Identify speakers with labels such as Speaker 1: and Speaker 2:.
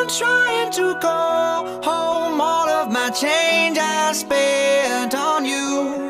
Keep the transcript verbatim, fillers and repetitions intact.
Speaker 1: trying to go home. All of my change I spent on you.